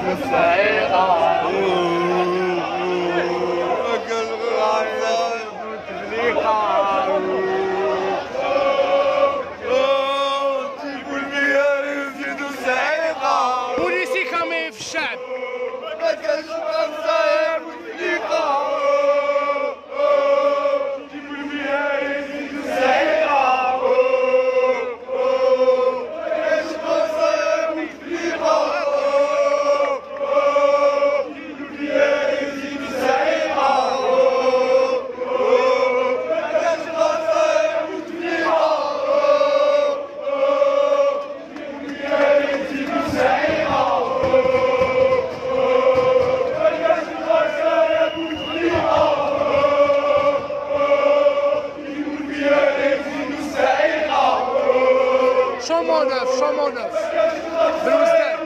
بوليسي كامي في الشعب. شومونوف بالوزداد.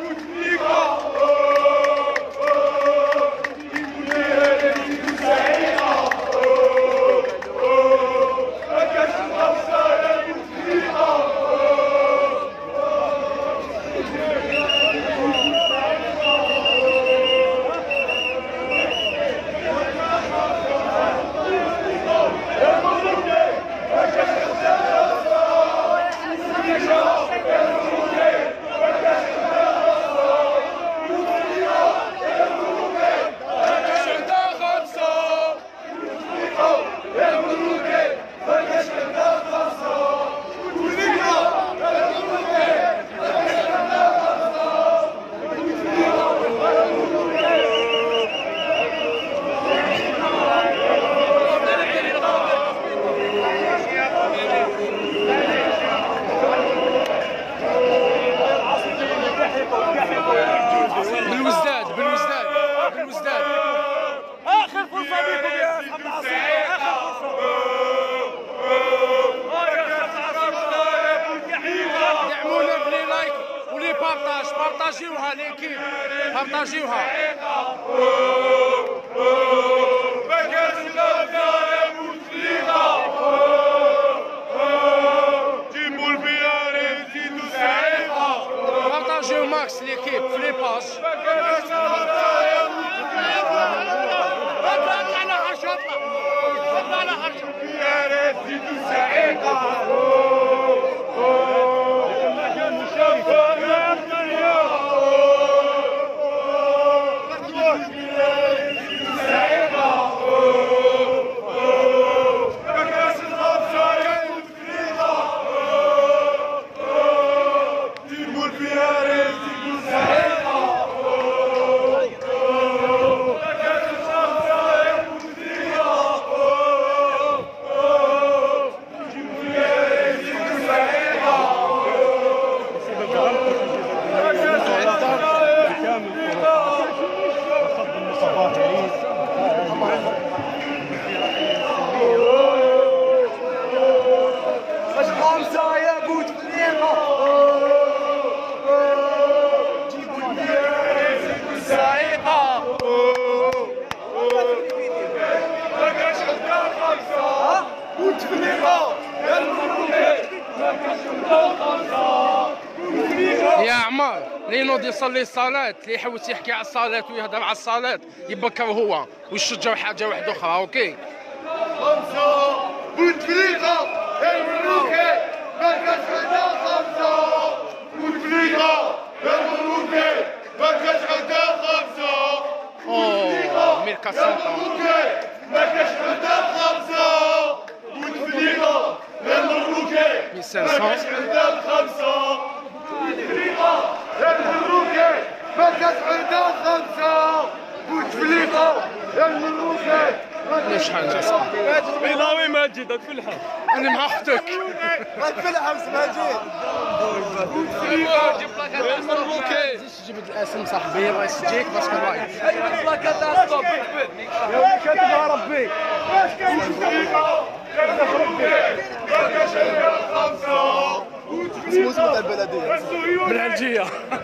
بالوزداد اخر فرصه ليكم يا اصحاب العصير، اخر فرصه. دعمونا بلي لايك ولي بارطاجيوها ليكيب، بارطاجيوها. بارطاجيو ماكس ليكيب في لي باج. يا عمار اللي ينوض يصلي الصلاة، اللي يحوس يحكي على الصلاة ويهضر على الصلاة يبكر هو ويشجع حاجة واحدة أخرى. أوكي. خمسة بوتفليقة الملوكي مركز عدا خمسة بوتفليقة الملوكي مركز عدا خمسة. أوه ميركا سانتا مركز عدا خمسة بوتفليقة الملوكي مركز عدا خمسة بوتفليقة الملوكي مركز عدا خمسة بوتفليقة الملوكي. شحال ناس بيضاوي ماجد تفلحها. انا مع اختك غتفلحها ماجد. جيب الاسم صاحبي الله يسجيك باسكو لايف. بلاكات ستوب يا كاتبها ربي. اسمه البلديه من العلجيه.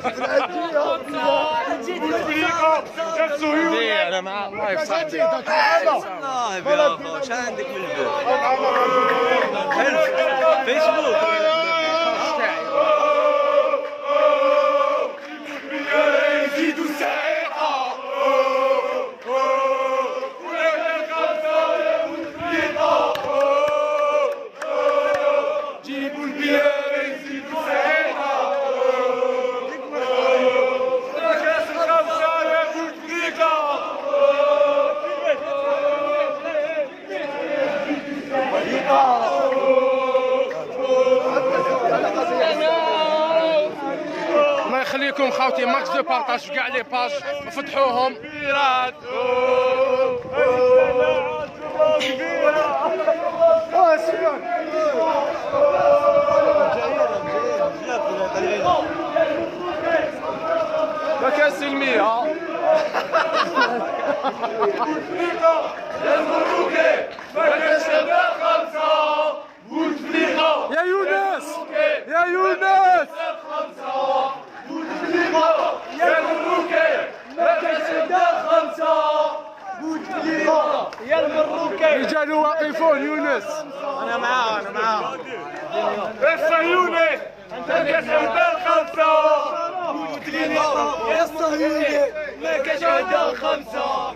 انا مع لايف صاحبي. لايف يا اخو اش عندك من البال؟ فيسبوك يزيد السعي لكم خوتي ماكس دو بارطاج في كاع لي باج وفتحوهم. مكان سلمية يا يونس يا يونس يا المروكي مركز الدار 5 بوتفليقة يا المروكي. رجال واقفون يونس. انا معاه انا معاه. الصهيوني مركز الدار 5 بوتفليقة يا الصهيوني مركز الدار 5.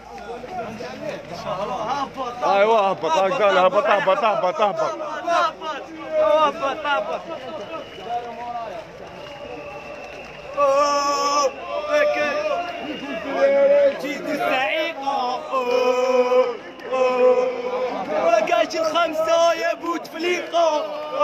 ايوا هبط هكذا هبط هبط هبط هبط هبط. جيت السعيقة مركز الخمسة يا بوتفليقة.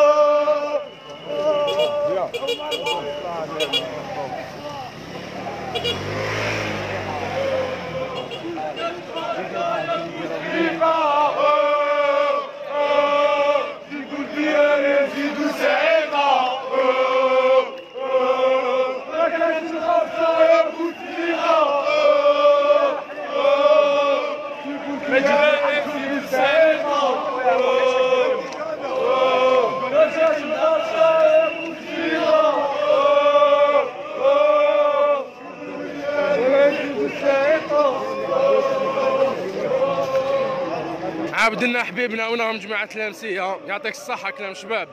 عابدنا حبيبنا ونهم جماعة الأمسية، يعطيك الصحة كلام شباب.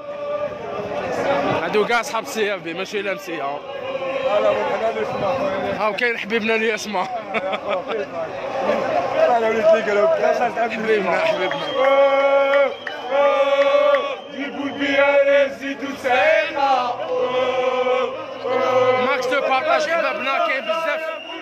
هادو كاع صحاب السيافي ماشي الأمسية. هاو كاين حبيبنا اللي يسمع. حبيبنا جيبوا البيانة زيدوا سعيقة. ماكس دو بارطاج حبابنا كاين بزاف.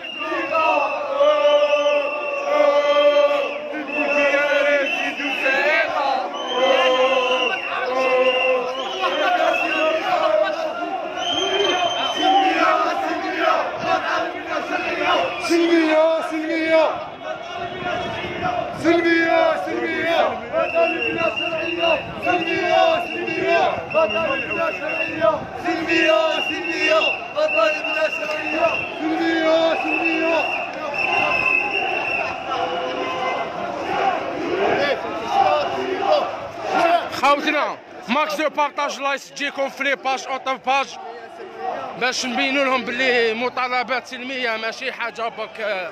سلمية سلمية سلمية سلمية وطالبنا شرعية. سلمية سلمية وطالبنا شرعية. سلمية سلمية وطالبنا شرعية. سلمية سلمية. خوتنا ماكس دو بارطاج لايس تجيكم فري باج اوتو باج باش نبينوا لهم باللي مطالبات سلميه ماشي حاجه برك.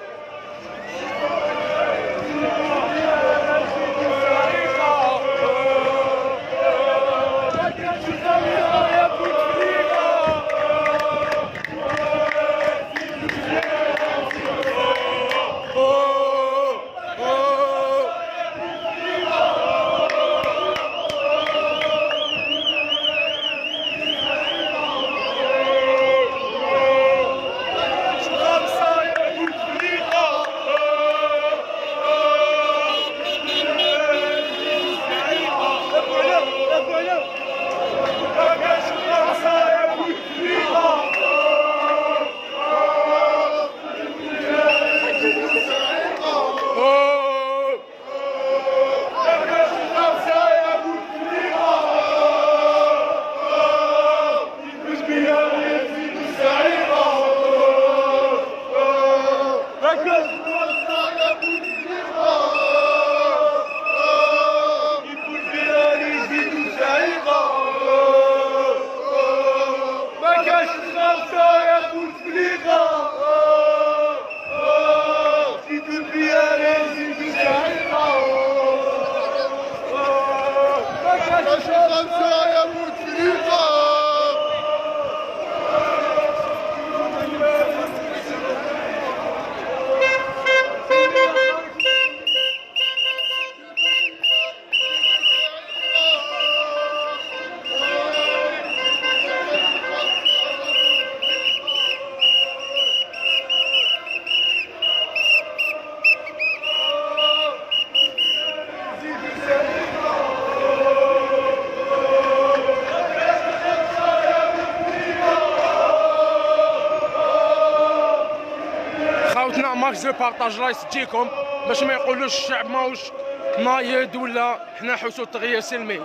خاوتنا ماكس دو بارطاج الله يسجيكم باش ما يقولوش الشعب ماهوش نايض ولا حنا حسود تغيير سلمي.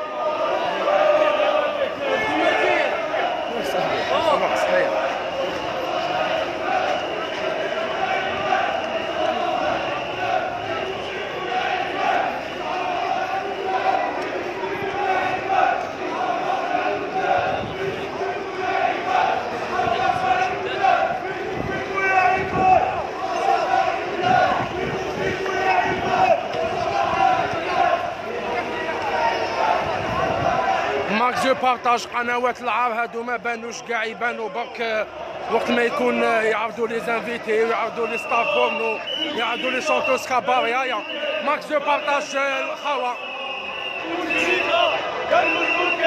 ماكس دو بارطاج قنوات العار هادو ما بانوش كاع، يبانوا برك وقت ما يكون يعرضوا لي زانفيتي ويعرضوا لي ستار بورنو يعرضوا لي شونتوس كابار. يا ماكس دو بارطاج الخوا.